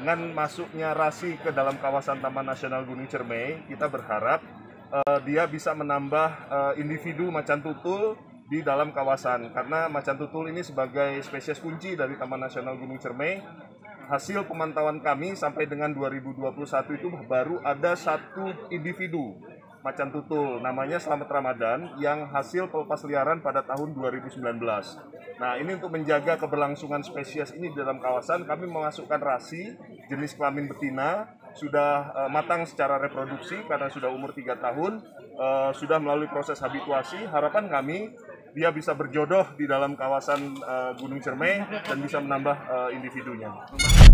dengan masuknya rasi ke dalam kawasan Taman Nasional Gunung Ciremai, kita berharap dia bisa menambah individu macan tutul di dalam kawasan. Karena macan tutul ini sebagai spesies kunci dari Taman Nasional Gunung Ciremai, hasil pemantauan kami sampai dengan 2021 itu baru ada satu individu macan tutul, namanya Selamat Ramadan, yang hasil pelepas liaran pada tahun 2019. Nah, ini untuk menjaga keberlangsungan spesies ini di dalam kawasan, kami memasukkan rasi jenis kelamin betina, sudah matang secara reproduksi karena sudah umur 3 tahun, sudah melalui proses habituasi. Harapan kami, dia bisa berjodoh di dalam kawasan Gunung Ciremai dan bisa menambah individunya.